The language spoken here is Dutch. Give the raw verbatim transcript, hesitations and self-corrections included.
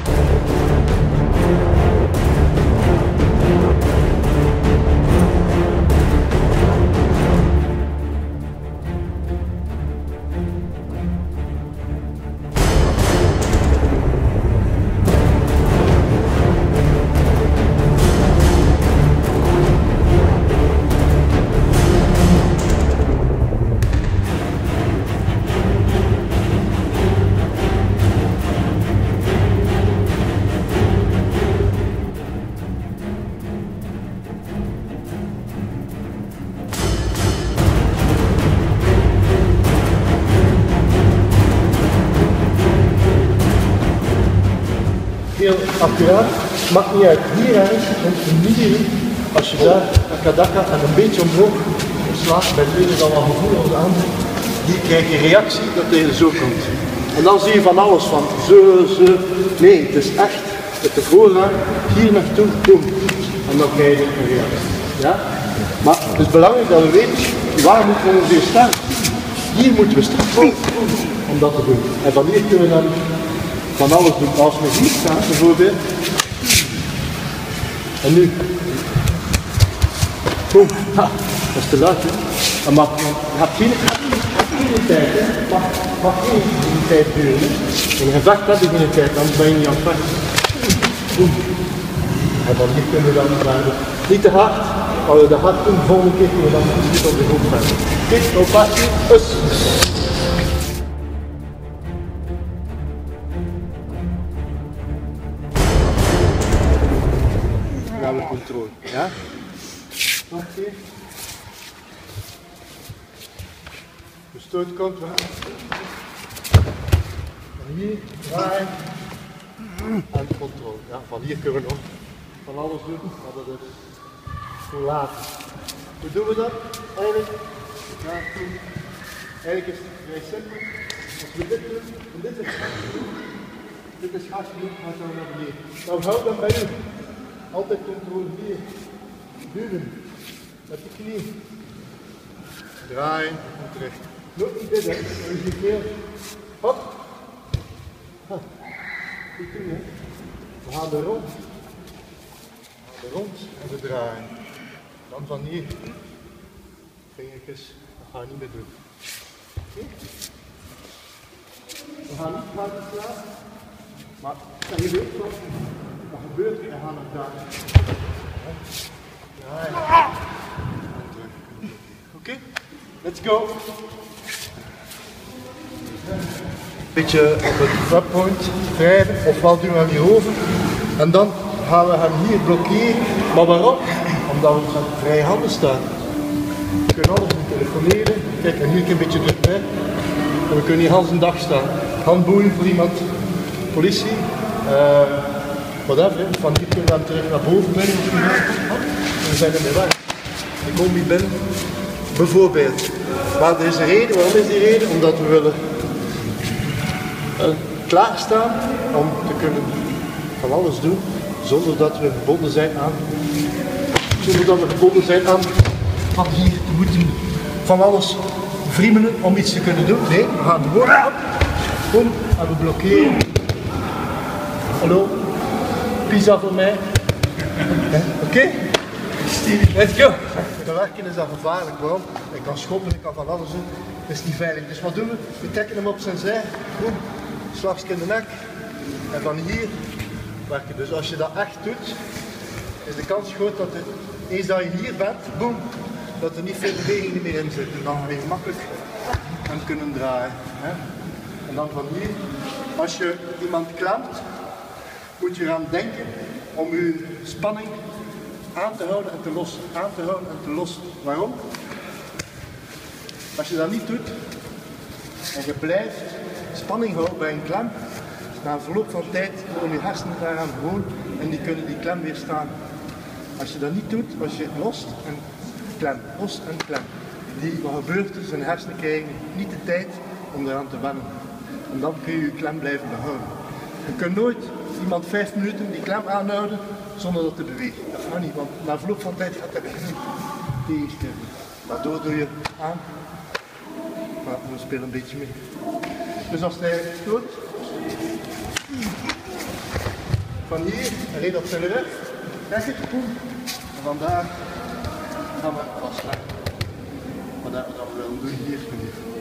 Heel accuraat, maakt niet uit. Hier ergens, in midden, als je daar een kadaka en een beetje omhoog slaat, bij het ene dan wel gevoel als de andere, die krijg je reactie dat hij zo komt. En dan zie je van alles van zo, zo. Nee, het is echt met de voorraad hier naartoe, boem. En dan krijg je een reactie. Ja? Maar het is belangrijk dat we weten waar moeten we ongeveer staan. Hier moeten we staan. Om dat te doen. En van hier kunnen we dan van alles doen. Als we hier staan bijvoorbeeld. En nu. Boom. Ha, dat is te luid hè. En mag, je hebt geen, geen tijd hè. Mag, mag geen, geen tijd duren hè. In een gevecht heb je geen tijd, anders ben je niet aan het vechten. Boom. En dan hier kunnen we dan naar niet te hard. Als we de hard doen, de volgende keer kunnen we dan niet op de grond vechten. Oké, nou pas je. Us. Controle, ja? Oké. De stoot komt wel. En hier, draaien. En controle. Ja, van hier kunnen we nog van alles doen, maar dat is voor later. Hoe doen we dat? Eigenlijk, ja, eigenlijk is het vrij simpel. Als we dit doen, en dit is dit is gas doen, gaat dan naar beneden. Nou, houd dan bij u. Altijd controle hier. Duwen. Met de knie. Draaien en terug. Nooit niet dit hè. Dan is het veel. Hop. Ha. Goed doen hè. We gaan er rond. We gaan er rond en we draaien. Dan van hier. Vingertjes. Dat gaan we niet meer doen. Okay. We gaan niet harder slaan. Maar dat je weet wat. Wat gebeurt er? We gaan het daar. Ja. Oké, okay. Let's go. Een beetje op het drop point wrijven, ofwel doen we hem hierover. En dan gaan we hem hier blokkeren. Maar waarom? Omdat we met vrije handen staan. We kunnen alles doen, telefoneren. Kijk, en hier een beetje dichtbij. En we kunnen hier heel de dag staan. Handboeien voor iemand, politie. Uh, Whatever, van hier kunnen we dan terug naar boven brengen en we zijn er mee weg. Ik kom hier binnen, bijvoorbeeld. Maar er is een reden, waarom is die reden? Omdat we willen uh, klaarstaan om te kunnen van alles doen zonder dat we gebonden zijn aan, zonder dat we gebonden zijn aan van hier te moeten van alles vriemelen om iets te kunnen doen. Nee, we gaan gewoon boom, en we blokkeren. Hallo? Pizza voor mij. Oké? Okay? Let's go! Te werken is dat gevaarlijk, waarom? Ik kan schoppen, ik kan van alles doen. Het is niet veilig. Dus wat doen we? We trekken hem op zijn zij. Boom. Slagje in de nek. En van hier werken. Dus als je dat echt doet, is de kans groot dat het, eens dat je hier bent, boom, dat er niet veel beweging meer in zit. En dan ga je makkelijk hem kunnen draaien. Hè? En dan van hier, als je iemand klemt, moet je eraan denken om je spanning aan te houden en te lossen. Aan te houden en te lossen. Waarom? Als je dat niet doet en je blijft spanning houden bij een klem, na verloop van tijd komen je hersenen daaraan gewoon en die kunnen die klem weerstaan. Als je dat niet doet, als je lost en klem, lost en klem, die, wat gebeurt er? Zijn hersenen krijgen niet de tijd om eraan te wennen. En dan kun je je klem blijven behouden. Je kunt nooit iemand vijf minuten die klem aanhouden zonder dat te bewegen. Dat gaat niet, want na verloop van tijd gaat dat niet tegenstellen. Daardoor doe je aan, maar we spelen een beetje mee. Dus als hij stoot, van hier, en reed op zijn rug. Kijk het, boem. En vandaar gaan we afsluiten. Wat we dan willen doen hier, meneer.